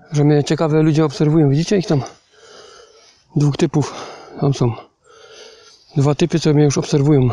że mnie ciekawe ludzie obserwują. Widzicie ich tam? Dwóch typów. Tam są. Dwa typy, co mnie już obserwują.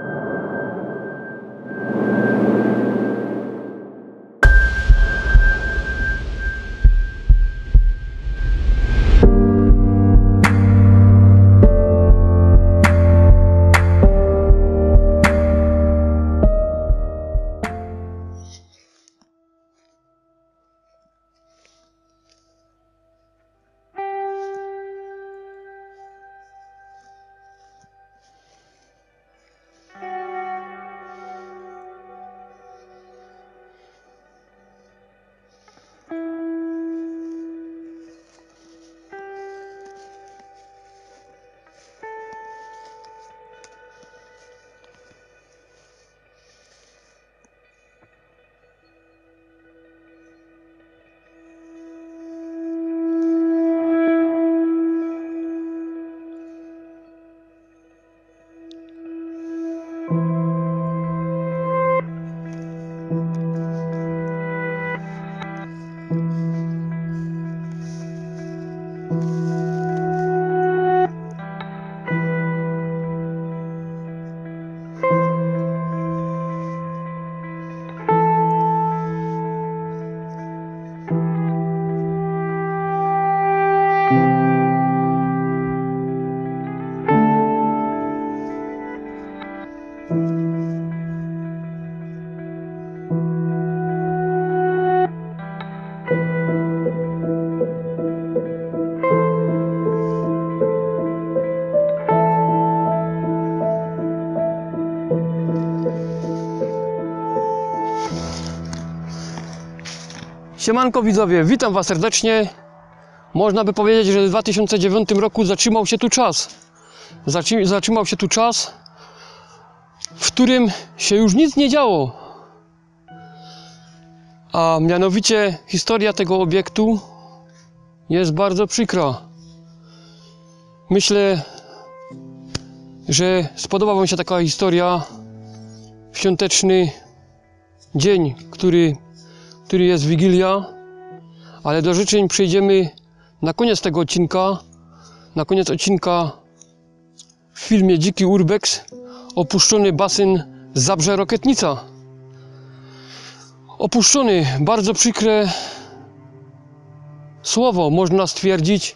Siemanko widzowie, witam was serdecznie. Można by powiedzieć, że w 2009 roku zatrzymał się tu czas. Zatrzymał się tu czas, w którym się już nic nie działo. A mianowicie historia tego obiektu jest bardzo przykra. Myślę, że spodoba wam się taka historia w świąteczny dzień, który jest Wigilia, ale do życzeń przejdziemy na koniec tego odcinka. Na koniec odcinka w filmie Dziki Urbex opuszczony basen Zabrze-Rokietnica. Opuszczony, bardzo przykre słowo, można stwierdzić,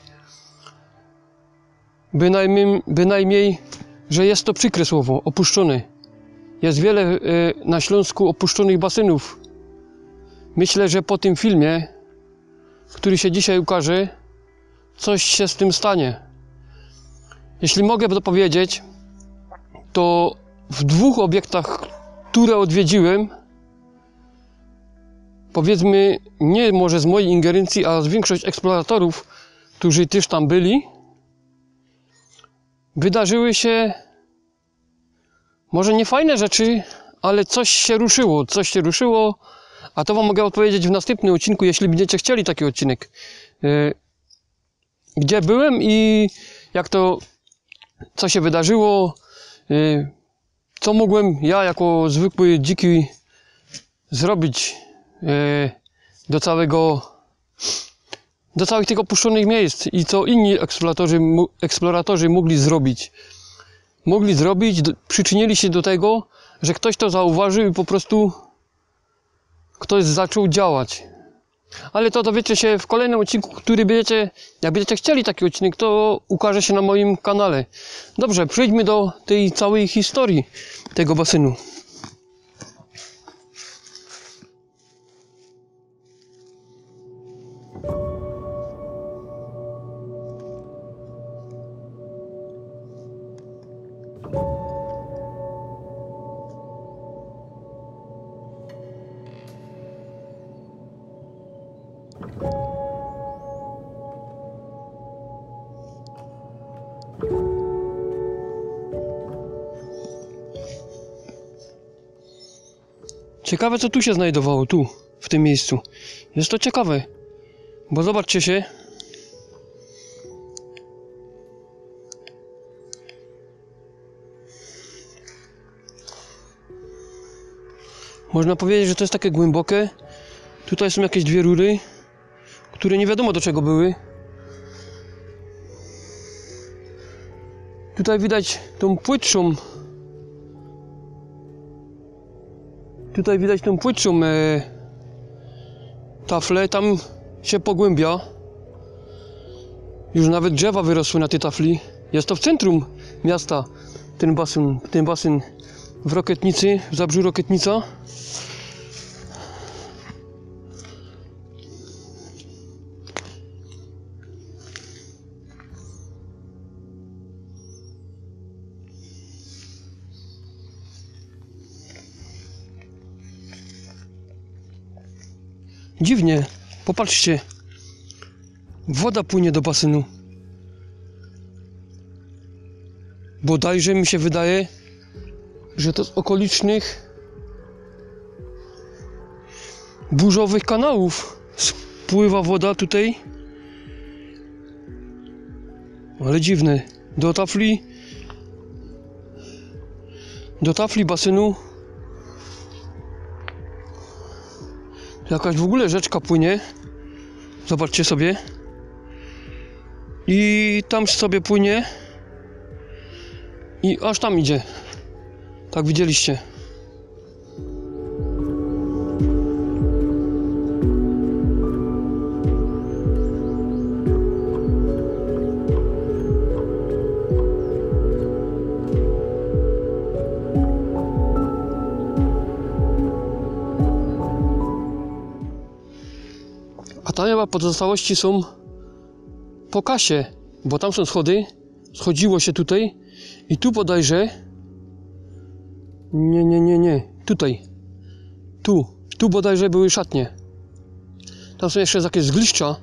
bynajmniej, że jest to przykre słowo, opuszczony. Jest wiele na Śląsku opuszczonych basenów. Myślę, że po tym filmie, który się dzisiaj ukaże, coś się z tym stanie. Jeśli mogę dopowiedzieć, to w dwóch obiektach, które odwiedziłem, powiedzmy nie może z mojej ingerencji, a z większość eksploratorów, którzy też tam byli, wydarzyły się może nie fajne rzeczy, ale coś się ruszyło, a to wam mogę odpowiedzieć w następnym odcinku, jeśli będziecie chcieli taki odcinek. Gdzie byłem i jak to, co się wydarzyło, co mogłem ja jako zwykły dziki zrobić do całych tych opuszczonych miejsc i co inni eksploratorzy mogli zrobić. Przyczynili się do tego, że ktoś to zauważył i po prostu ktoś zaczął działać. Ale to dowiecie się w kolejnym odcinku, który jak będziecie chcieli taki odcinek, to ukaże się na moim kanale. Dobrze, przejdźmy do tej całej historii tego basenu. Ciekawe, co tu się znajdowało, tu, w tym miejscu. Jest to ciekawe, bo zobaczcie się. Można powiedzieć, że to jest takie głębokie. Tutaj są jakieś dwie rury. które nie wiadomo do czego były. Tutaj widać tą płytszą. Tutaj widać tą płytszą taflę, tam się pogłębia. Już nawet drzewa wyrosły na tej tafli. Jest to w centrum miasta, ten basen w Rokietnicy, w Zabrzu Rokietnica. Dziwnie, popatrzcie, woda płynie do basenu. Bodajże mi się wydaje, że to z okolicznych burzowych kanałów spływa woda tutaj. Ale dziwne, do tafli basenu jakaś w ogóle rzeczka płynie. Zobaczcie sobie. I tam sobie płynie. I aż tam idzie. Tak widzieliście. A tam chyba pozostałości są po kasie, bo tam są schody, schodziło się tutaj i tu bodajże, nie, tutaj, tu bodajże były szatnie. Tam są jeszcze jakieś zgliszcza.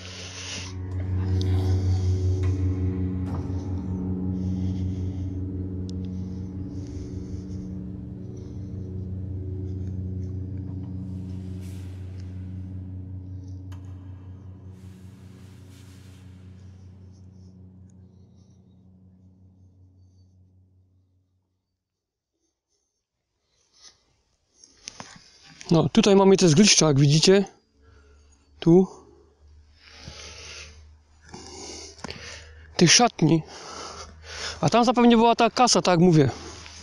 No, tutaj mamy te zgliszcza, jak widzicie. Tu. Tych szatni. A tam zapewne była ta kasa, tak jak mówię.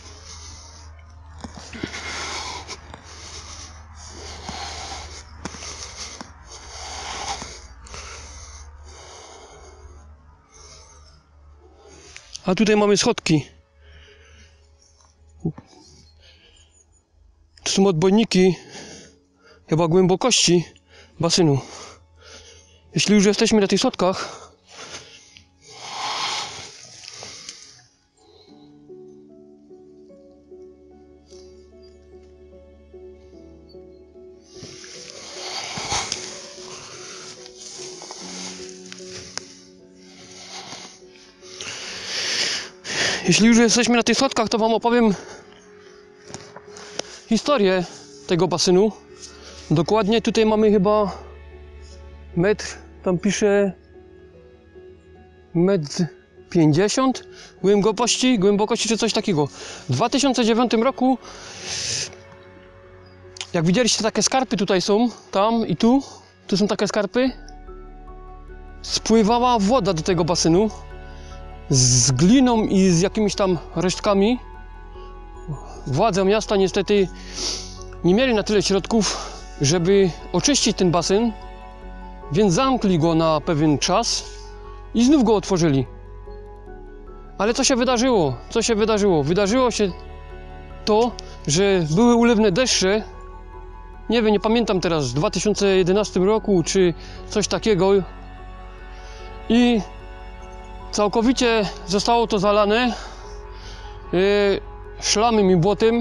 A tutaj mamy schodki. To są odbojniki chyba głębokości basenu. Jeśli już jesteśmy na tych schodkach, to wam opowiem historię tego basenu. Dokładnie tutaj mamy chyba metr, tam pisze 1,50 m głębokości czy coś takiego. W 2009 roku, jak widzieliście, takie skarpy tutaj są, tam i tu są takie skarpy, spływała woda do tego basenu z gliną i z jakimiś tam resztkami. Władze miasta niestety nie mieli na tyle środków, żeby oczyścić ten basen, więc zamkli go na pewien czas i znów go otworzyli. Ale co się wydarzyło? Wydarzyło się to, że były ulewne deszcze, nie wiem, nie pamiętam teraz, w 2011 roku czy coś takiego, i całkowicie zostało to zalane szlamem i błotem.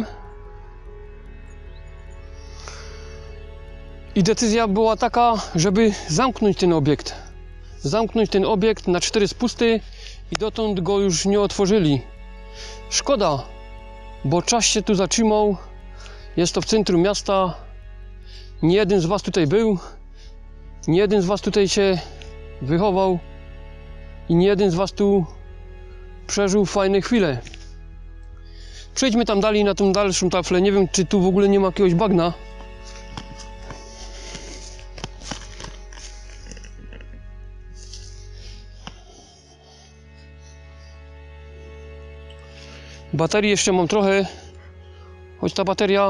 I decyzja była taka, żeby zamknąć ten obiekt na 4 spusty i dotąd go już nie otworzyli. Szkoda, bo czas się tu zatrzymał. Jest to w centrum miasta. Nie jeden z was tutaj był, nie jeden z was tutaj się wychował i nie jeden z was tu przeżył fajne chwile. Przejdźmy tam dalej na tą dalszą taflę. Nie wiem, czy tu w ogóle nie ma jakiegoś bagna. Baterii jeszcze mam trochę, choć ta bateria...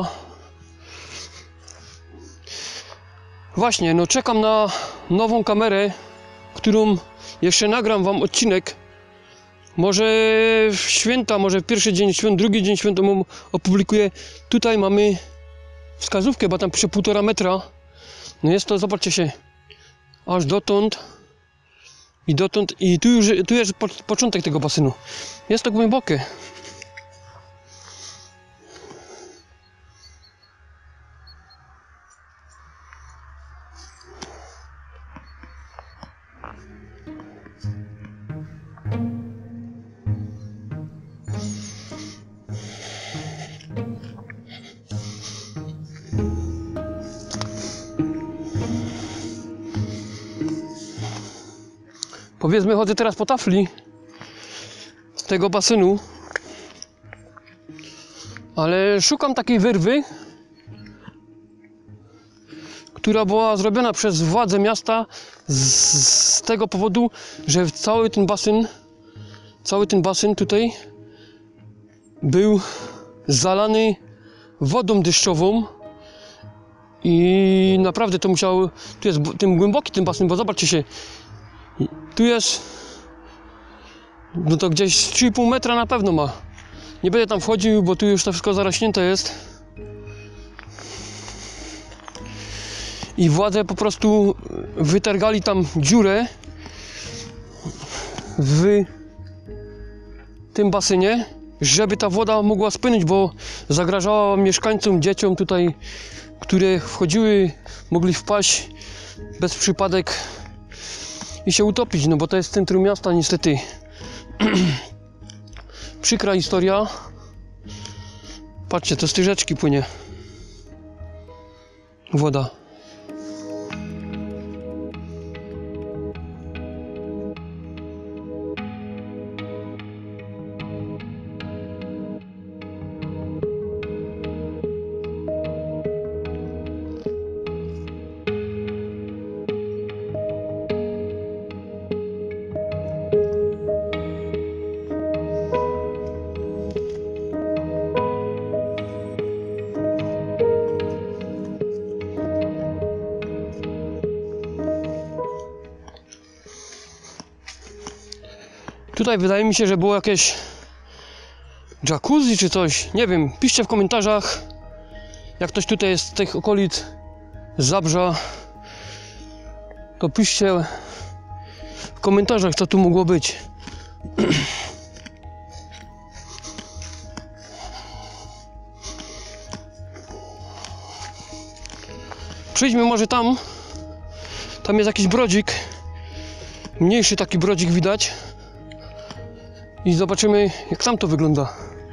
Właśnie, no czekam na nową kamerę, którą jeszcze nagram wam odcinek. Może w święta, może w pierwszy dzień świąt, drugi dzień świąt opublikuję. Tutaj mamy wskazówkę, bo tam pisze 1,5 metra. No jest to, zobaczcie się, aż dotąd i dotąd. I tu jest początek tego basenu. Jest to głębokie. Powiedzmy, chodzę teraz po tafli z tego basenu, ale szukam takiej wyrwy, która była zrobiona przez władze miasta z tego powodu, że cały ten basen tutaj był zalany wodą deszczową i naprawdę to musiał, tu jest tym głęboki ten basen, bo zobaczcie się, tu jest, no to gdzieś 3,5 metra na pewno ma. Nie będę tam wchodził, bo tu już to wszystko zarośnięte jest. I władze po prostu wytargali tam dziurę w tym basenie, żeby ta woda mogła spłynąć, bo zagrażała mieszkańcom, dzieciom tutaj, które wchodziły, mogli wpaść bez przypadek i się utopić, no bo to jest centrum miasta niestety. Przykra historia. Patrzcie, to z tej rzeczki płynie woda. Tutaj wydaje mi się, że było jakieś jacuzzi czy coś, nie wiem, piszcie w komentarzach, jak ktoś tutaj jest z tych okolic Zabrza, to piszcie w komentarzach, co tu mogło być. Przejdźmy może tam jest jakiś brodzik, mniejszy taki brodzik widać. I zobaczymy, jak tam to wygląda.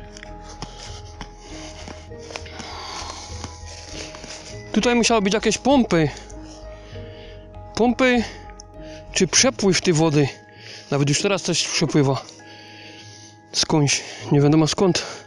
Tutaj musiały być jakieś pompy. Pompy czy przepływ tej wody. Nawet już teraz coś przepływa. Skądś, nie wiadomo skąd.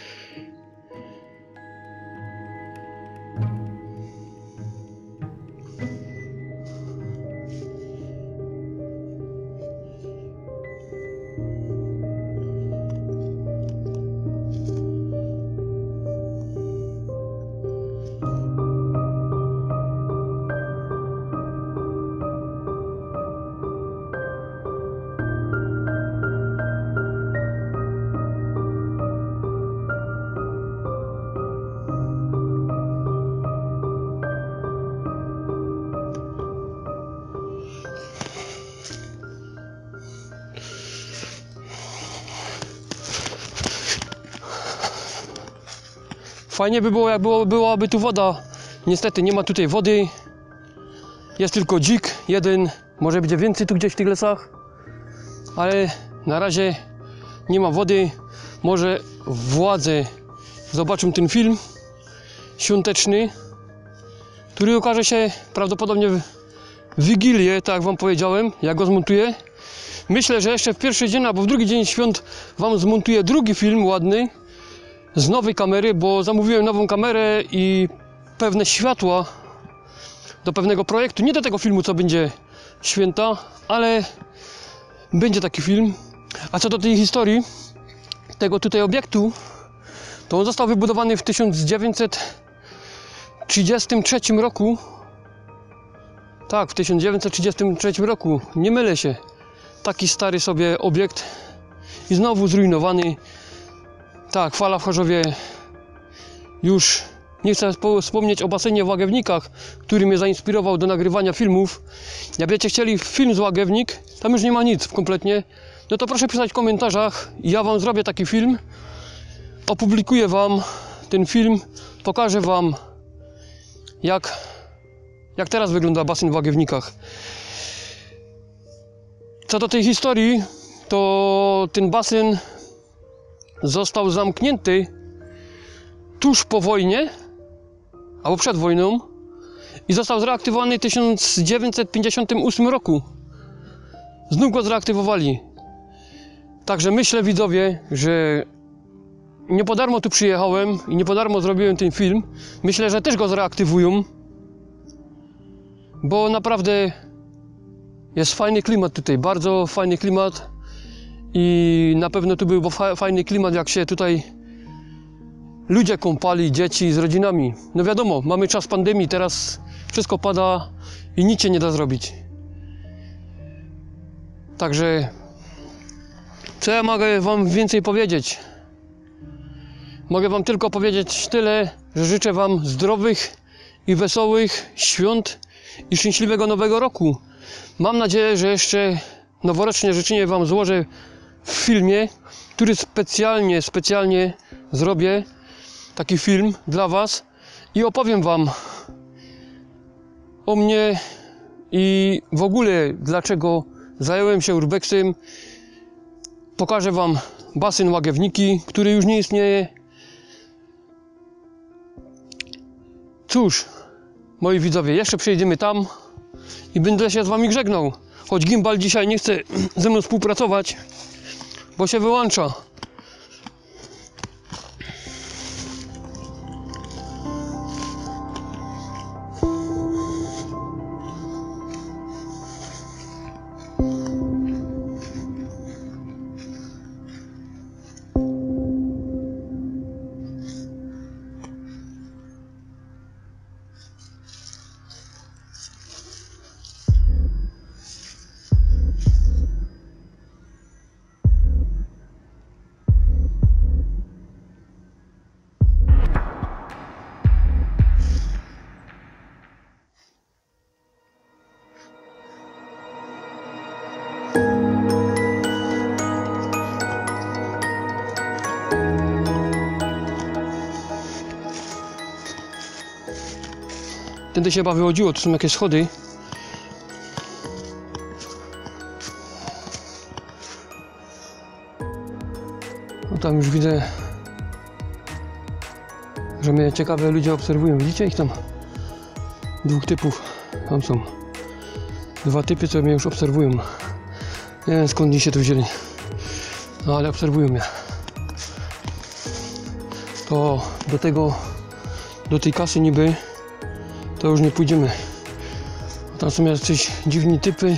Fajnie by było, jak byłaby tu woda. Niestety nie ma tutaj wody. Jest tylko dzik jeden. Może będzie więcej tu gdzieś w tych lasach. Ale na razie nie ma wody. Może władze zobaczą ten film świąteczny, który ukaże się prawdopodobnie w Wigilię, tak jak wam powiedziałem, jak go zmontuję. Myślę, że jeszcze w pierwszy dzień albo w drugi dzień świąt wam zmontuję drugi film ładny z nowej kamery, bo zamówiłem nową kamerę i pewne światła do pewnego projektu. Nie do tego filmu, co będzie święta, ale będzie taki film. A co do tej historii, tego tutaj obiektu, to on został wybudowany w 1933 roku. Tak, w 1933 roku, nie mylę się. Taki stary sobie obiekt i znowu zrujnowany. Tak, fala w Chorzowie. Już nie chcę wspomnieć o basenie w Łagiewnikach, który mnie zainspirował do nagrywania filmów. Jak będziecie chcieli film z Łagiewnik, tam już nie ma nic kompletnie, no to proszę pisać w komentarzach i ja wam zrobię taki film. Opublikuję wam ten film, pokażę wam jak teraz wygląda basen w Łagiewnikach. Co do tej historii, to ten basen został zamknięty tuż po wojnie, albo przed wojną, i został zreaktywowany w 1958 roku. Znów go zreaktywowali. Także myślę, widzowie, że nie po darmo tu przyjechałem i nie po darmo zrobiłem ten film. Myślę, że też go zreaktywują, bo naprawdę jest fajny klimat tutaj, bardzo fajny klimat i na pewno tu był fajny klimat, jak się tutaj ludzie kąpali, dzieci z rodzinami. No wiadomo, mamy czas pandemii, teraz wszystko pada i nic się nie da zrobić. Także co ja mogę wam więcej powiedzieć? Mogę wam tylko powiedzieć tyle, że życzę wam zdrowych i wesołych świąt i szczęśliwego nowego roku. Mam nadzieję, że jeszcze noworoczne życzenie wam złożę w filmie, który specjalnie zrobię taki film dla was i opowiem wam o mnie i w ogóle dlaczego zająłem się urbexem. Pokażę wam basen Łagiewniki, który już nie istnieje. Cóż, moi widzowie, jeszcze przejdziemy tam i będę się z wami żegnał. Choć gimbal dzisiaj nie chce ze mną współpracować, bo się wyłącza. Tędy się chyba wychodziło, tu są jakieś schody. No tam już widzę, że mnie ciekawe ludzie obserwują. Widzicie ich tam? Dwóch typów. Tam są dwa typy, co mnie już obserwują. Nie wiem skąd oni się tu wzięli. No ale obserwują mnie. To do tej kasy niby to już nie pójdziemy. Tam są jacyś dziwni typy.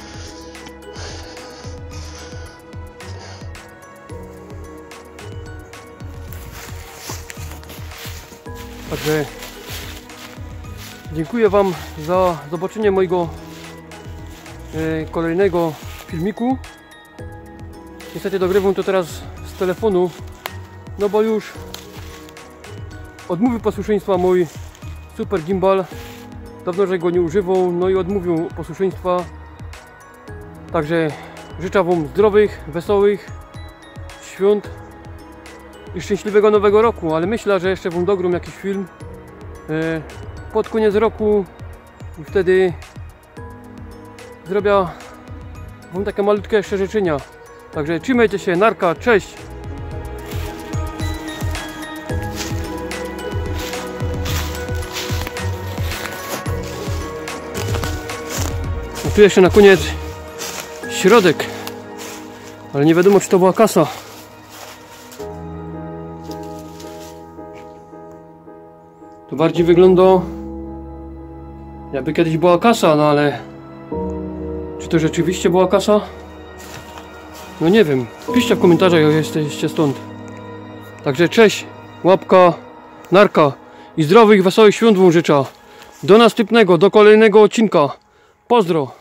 Także dziękuję wam za zobaczenie mojego kolejnego filmiku. Niestety dogrywam to teraz z telefonu, no bo już odmówił posłuszeństwa mój super gimbal. Dawno, że go nie używał, no i odmówił posłuszeństwa. Także życzę wam zdrowych, wesołych świąt i szczęśliwego nowego roku, ale myślę, że jeszcze wam dogram jakiś film pod koniec roku i wtedy zrobię wam takie malutkie jeszcze życzenia. Także trzymajcie się, narka, cześć! A tu jeszcze na koniec środek, ale nie wiadomo, czy to była kasa. To bardziej wygląda, jakby kiedyś była kasa, no ale czy to rzeczywiście była kasa? No nie wiem, piszcie w komentarzach, jak jesteście stąd. Także cześć, łapka, narka i zdrowych, wesołych świąt wam życzę. Do następnego, do kolejnego odcinka. Pozdro!